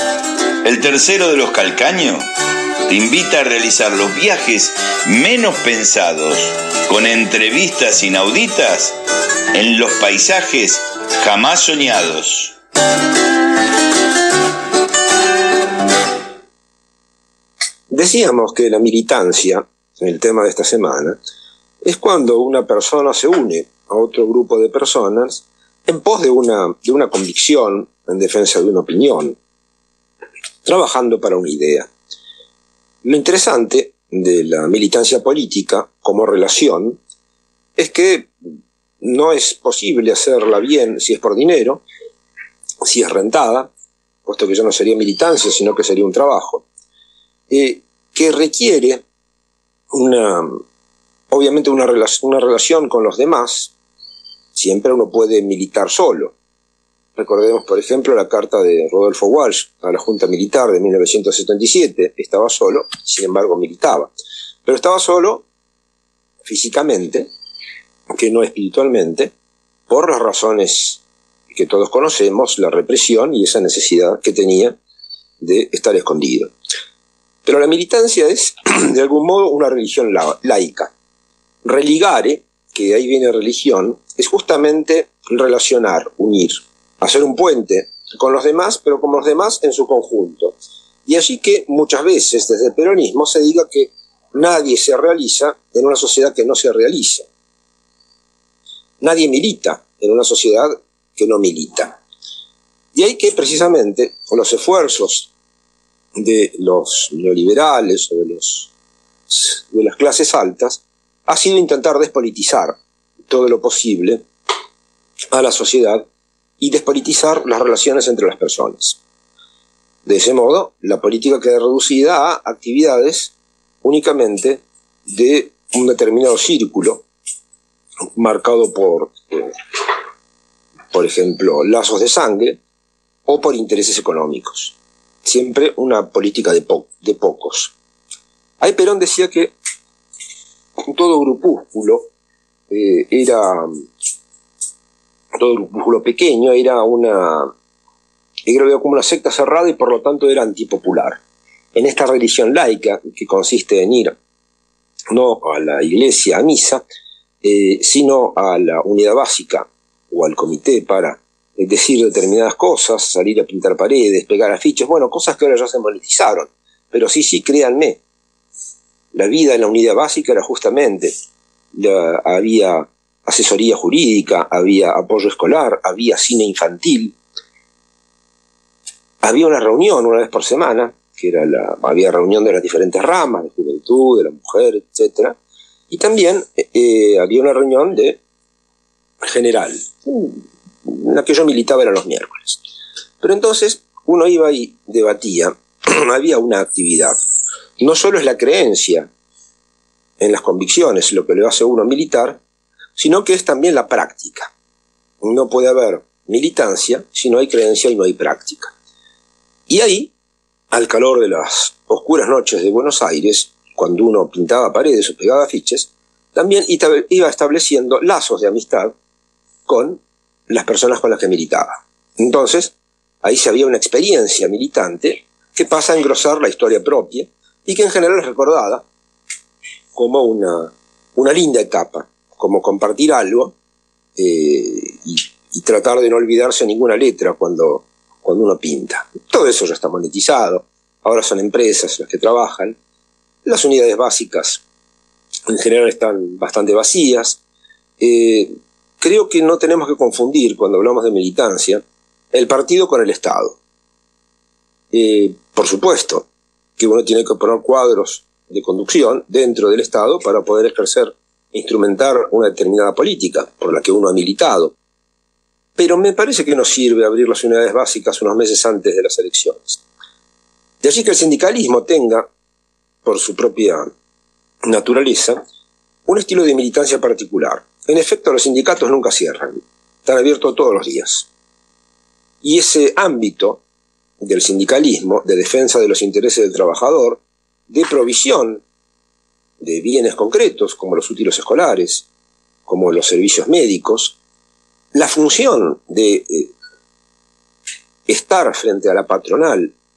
El tercero de los Calcaños te invita a realizar los viajes menos pensados, con entrevistas inauditas en los paisajes jamás soñados. Decíamos que la militancia, el tema de esta semana, es cuando una persona se une a otro grupo de personas en pos de una convicción, en defensa de una opinión, trabajando para una idea. Lo interesante de la militancia política como relación es que no es posible hacerla bien si es por dinero, si es rentada, puesto que ya no sería militancia, sino que sería un trabajo, que requiere obviamente una relación con los demás. Siempre uno puede militar solo. Recordemos, por ejemplo, la carta de Rodolfo Walsh a la Junta Militar de 1977. Estaba solo, sin embargo militaba. Pero estaba solo físicamente, que no espiritualmente, por las razones que todos conocemos, la represión y esa necesidad que tenía de estar escondido. Pero la militancia es, de algún modo, una religión laica. Religare, que de ahí viene religión, es justamente relacionar, unir, hacer un puente con los demás, pero con los demás en su conjunto. Y así que muchas veces desde el peronismo se diga que nadie se realiza en una sociedad que no se realiza. Nadie milita en una sociedad que no milita. Y ahí que precisamente los esfuerzos de los neoliberales o de las clases altas ha sido intentar despolitizar todo lo posible a la sociedad y despolitizar las relaciones entre las personas. De ese modo, la política queda reducida a actividades únicamente de un determinado círculo, marcado por ejemplo, lazos de sangre o por intereses económicos. Siempre una política de pocos. Ahí Perón decía que todo grupúsculo pequeño era como una secta cerrada y por lo tanto era antipopular. En esta religión laica, que consiste en ir no a la iglesia, a misa, sino a la unidad básica o al comité para decir determinadas cosas, salir a pintar paredes, pegar afiches, bueno, cosas que ahora ya se monetizaron, pero sí, créanme, la vida en la unidad básica era justamente, había asesoría jurídica, había apoyo escolar, había cine infantil, había una reunión una vez por semana, que había reunión de las diferentes ramas, de juventud, de la mujer, etc. Y también había una reunión de general, en la que yo militaba era los miércoles. Pero entonces uno iba y debatía, había una actividad. No solo es la creencia en las convicciones lo que le hace a uno militar, sino que es también la práctica. No puede haber militancia si no hay creencia y no hay práctica. Y ahí, al calor de las oscuras noches de Buenos Aires, cuando uno pintaba paredes o pegaba afiches, también iba estableciendo lazos de amistad con las personas con las que militaba. Entonces, ahí se había una experiencia militante que pasa a engrosar la historia propia y que en general es recordada como una linda etapa, como compartir algo y tratar de no olvidarse ninguna letra cuando uno pinta. Todo eso ya está monetizado, ahora son empresas las que trabajan, las unidades básicas en general están bastante vacías. Creo que no tenemos que confundir, cuando hablamos de militancia, el partido con el Estado. Por supuesto que uno tiene que poner cuadros de conducción dentro del Estado para poder ejercer e instrumentar una determinada política por la que uno ha militado. Pero me parece que no sirve abrir las unidades básicas unos meses antes de las elecciones. De allí que el sindicalismo tenga, por su propia naturaleza, un estilo de militancia particular. En efecto, los sindicatos nunca cierran, están abiertos todos los días. Y ese ámbito del sindicalismo, de defensa de los intereses del trabajador, de provisión de bienes concretos, como los útiles escolares, como los servicios médicos, la función de estar frente a la patronal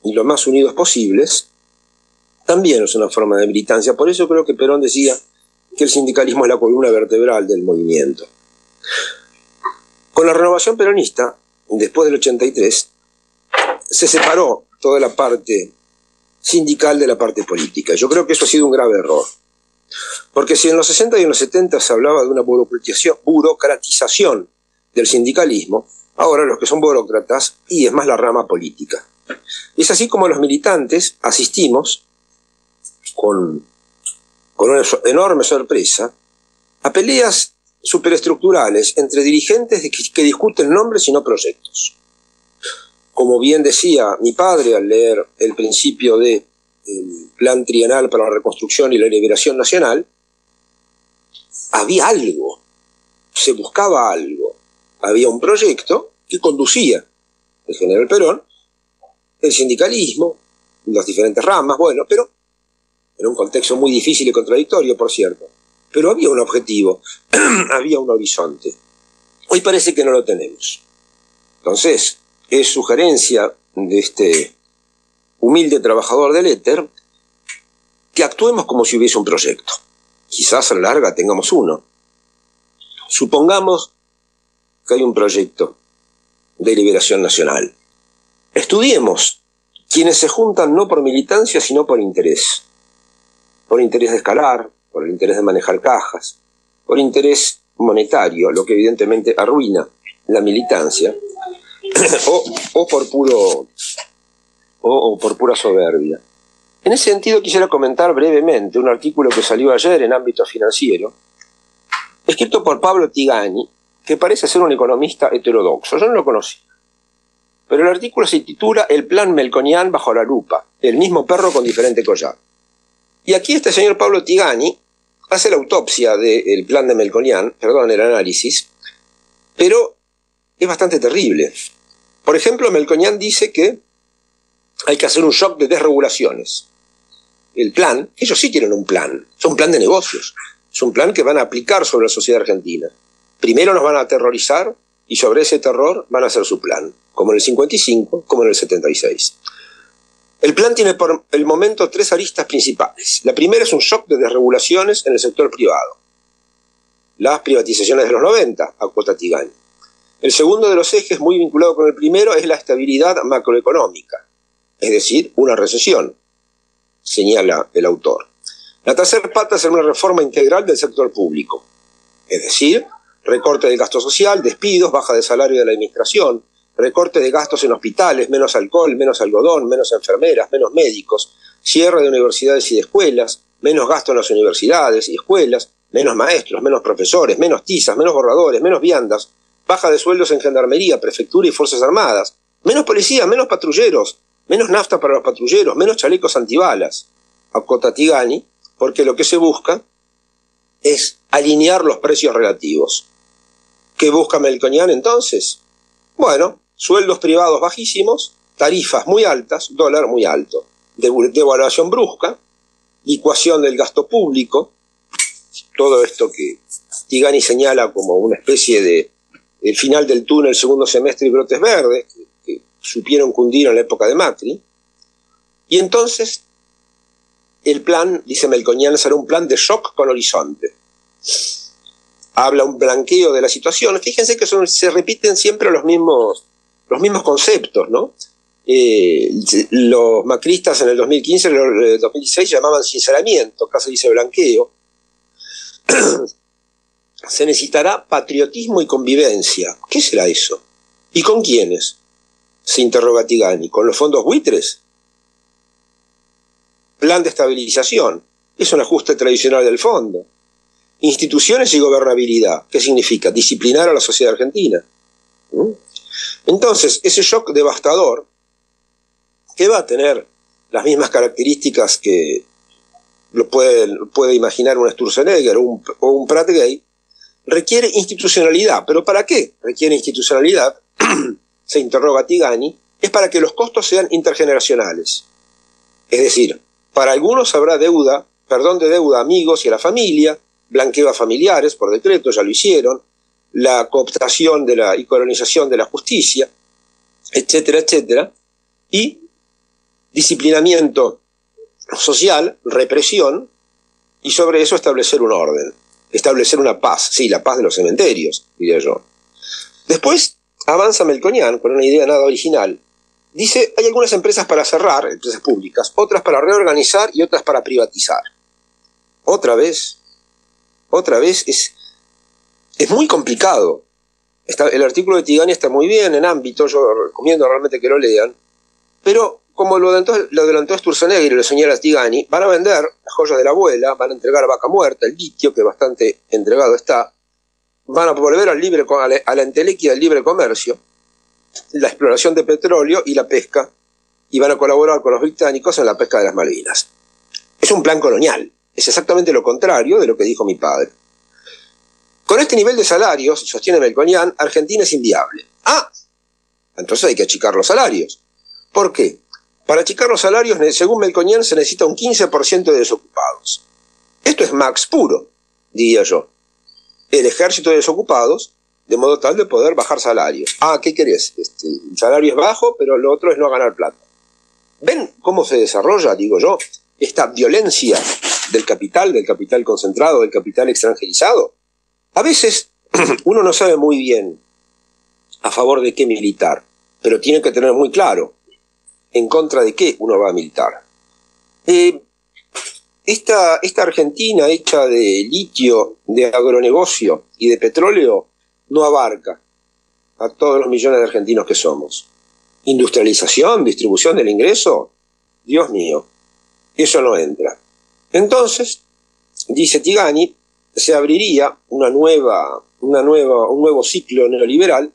y lo más unidos posibles, también es una forma de militancia. Por eso creo que Perón decía que el sindicalismo es la columna vertebral del movimiento. Con la renovación peronista, después del 83, se separó toda la parte sindical de la parte política. Yo creo que eso ha sido un grave error. Porque si en los 60 y en los 70 se hablaba de una burocratización del sindicalismo, ahora los que son burócratas, y es más la rama política. Es así como los militantes asistimos, con una enorme sorpresa, a peleas superestructurales entre dirigentes que discuten nombres y no proyectos. Como bien decía mi padre al leer el principio del Plan Trienal para la Reconstrucción y la Liberación Nacional, había algo, se buscaba algo. Había un proyecto que conducía el general Perón, el sindicalismo, las diferentes ramas, bueno, pero en un contexto muy difícil y contradictorio, por cierto. Pero había un objetivo, había un horizonte. Hoy parece que no lo tenemos. Entonces, es sugerencia de este humilde trabajador del éter que actuemos como si hubiese un proyecto. Quizás a la larga tengamos uno. Supongamos que hay un proyecto de liberación nacional. Estudiemos quienes se juntan no por militancia, sino por interés. Por interés de escalar, por el interés de manejar cajas, por interés monetario, lo que evidentemente arruina la militancia, o por pura soberbia. En ese sentido quisiera comentar brevemente un artículo que salió ayer en Ámbito Financiero, escrito por Pablo Tigani, que parece ser un economista heterodoxo. Yo no lo conocí. Pero el artículo se titula El plan Melconian bajo la lupa, el mismo perro con diferente collar. Y aquí este señor Pablo Tigani hace la autopsia del plan de Melconian, perdón, el análisis, pero es bastante terrible. Por ejemplo, Melconian dice que hay que hacer un shock de desregulaciones. El plan, ellos sí tienen un plan, es un plan de negocios, es un plan que van a aplicar sobre la sociedad argentina. Primero nos van a aterrorizar y sobre ese terror van a hacer su plan, como en el 55, como en el 76. El plan tiene por el momento tres aristas principales. La primera es un shock de desregulaciones en el sector privado. Las privatizaciones de los 90, acota Tigani. El segundo de los ejes, muy vinculado con el primero, es la estabilidad macroeconómica, es decir, una recesión, señala el autor. La tercera pata es una reforma integral del sector público, es decir, recorte del gasto social, despidos, baja de salario de la administración, recorte de gastos en hospitales, menos alcohol, menos algodón, menos enfermeras, menos médicos, cierre de universidades y de escuelas, menos gasto en las universidades y escuelas, menos maestros, menos profesores, menos tizas, menos borradores, menos viandas, baja de sueldos en gendarmería, prefectura y fuerzas armadas, menos policía, menos patrulleros, menos nafta para los patrulleros, menos chalecos antibalas, acota Tigani, porque lo que se busca es alinear los precios relativos. ¿Qué busca Melconian entonces? Bueno, sueldos privados bajísimos, tarifas muy altas, dólar muy alto, devaluación brusca, licuación del gasto público, todo esto que Tigani señala como una especie de el final del túnel, segundo semestre y brotes verdes, que supieron cundir en la época de Macri. Y entonces, el plan, dice Melconian, será un plan de shock con horizonte. Habla un blanqueo de la situación. Fíjense que se repiten siempre los mismos conceptos, ¿no? Los macristas en el 2015, en el 2016 llamaban sinceramiento, acá se dice blanqueo. Se necesitará patriotismo y convivencia. ¿Qué será eso? ¿Y con quiénes? Se interroga Tigani. ¿Con los fondos buitres? Plan de estabilización. Es un ajuste tradicional del fondo. Instituciones y gobernabilidad. ¿Qué significa? Disciplinar a la sociedad argentina. Entonces, ese shock devastador, que va a tener las mismas características que lo puede imaginar un Sturzenegger o un Pratt Gay, requiere institucionalidad. ¿Pero para qué requiere institucionalidad? Se interroga Tigani. Es para que los costos sean intergeneracionales. Es decir, para algunos habrá perdón de deuda a amigos y a la familia, blanqueo a familiares, por decreto, ya lo hicieron, la cooptación y colonización de la justicia, etcétera, etcétera. Y disciplinamiento social, represión, y sobre eso establecer un orden, establecer una paz, sí, la paz de los cementerios, diría yo. Después avanza Melconian con una idea nada original. Dice, hay algunas empresas para cerrar, empresas públicas, otras para reorganizar y otras para privatizar. Otra vez es muy complicado. El artículo de Tigani está muy bien en ámbito, yo recomiendo realmente que lo lean, pero como lo adelantó Sturzenegger y lo señala Tigani, van a vender las joyas de la abuela, van a entregar a vaca muerta, el litio, que bastante entregado está, van a volver a la entelequia del libre comercio, la exploración de petróleo y la pesca, y van a colaborar con los británicos en la pesca de las Malvinas. Es un plan colonial, es exactamente lo contrario de lo que dijo mi padre. Con este nivel de salarios, sostiene Melconian, Argentina es inviable. Entonces hay que achicar los salarios. ¿Por qué? Para achicar los salarios, según Melconian, se necesita un 15% de desocupados. Esto es Marx puro, diría yo. El ejército de desocupados, de modo tal de poder bajar salarios. ¿Qué querés? El salario es bajo, pero lo otro es no ganar plata. ¿Ven cómo se desarrolla, digo yo, esta violencia del capital concentrado, del capital extranjerizado? A veces uno no sabe muy bien a favor de qué militar, pero tiene que tener muy claro en contra de qué uno va a militar. Esta Argentina hecha de litio, de agronegocio y de petróleo no abarca a todos los millones de argentinos que somos. Industrialización, distribución del ingreso, Dios mío, eso no entra. Entonces, dice Tigani, se abriría un nuevo ciclo neoliberal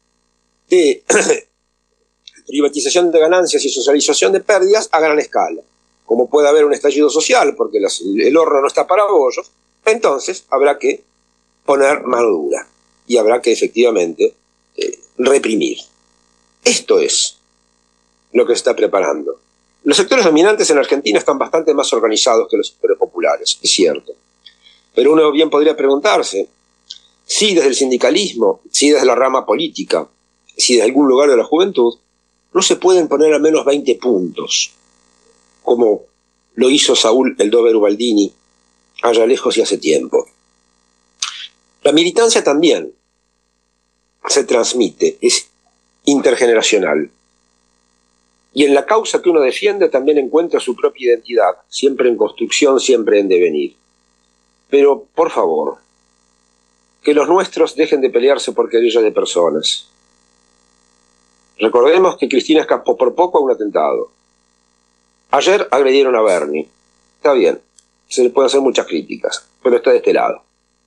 de privatización de ganancias y socialización de pérdidas a gran escala. Como puede haber un estallido social, porque el horno no está para bollos, entonces habrá que poner mano dura y habrá que efectivamente reprimir. Esto es lo que se está preparando. Los sectores dominantes en Argentina están bastante más organizados que los sectores populares, es cierto. Pero uno bien podría preguntarse si desde el sindicalismo, si desde la rama política, si desde algún lugar de la juventud, no se pueden poner al menos 20 puntos, como lo hizo Saúl el Dover Ubaldini allá lejos y hace tiempo. La militancia también se transmite, es intergeneracional. Y en la causa que uno defiende también encuentra su propia identidad, siempre en construcción, siempre en devenir. Pero, por favor, que los nuestros dejen de pelearse por querellas de personas. Recordemos que Cristina escapó por poco a un atentado. Ayer agredieron a Bernie. Está bien, se le pueden hacer muchas críticas, pero está de este lado.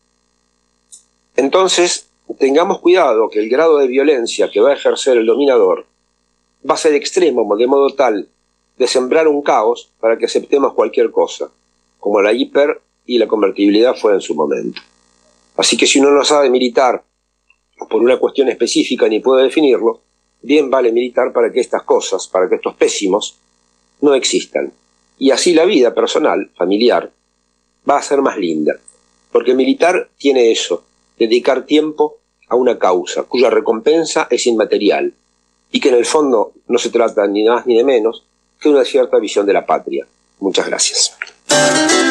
Entonces, tengamos cuidado que el grado de violencia que va a ejercer el dominador va a ser extremo, de modo tal de sembrar un caos para que aceptemos cualquier cosa, como la hiper y la convertibilidad fue en su momento. Así que si uno no sabe militar por una cuestión específica ni puede definirlo, bien vale militar para que estas cosas, para que estos pésimos, no existan. Y así la vida personal, familiar, va a ser más linda. Porque militar tiene eso, dedicar tiempo a una causa cuya recompensa es inmaterial y que en el fondo no se trata ni de más ni de menos que una cierta visión de la patria. Muchas gracias.